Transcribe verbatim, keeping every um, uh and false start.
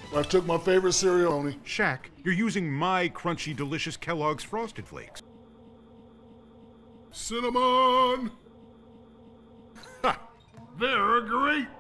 I took my favorite cereal, Tony. Shaq, you're using my crunchy, delicious Kellogg's Frosted Flakes. Cinnamon! Ha! They're great!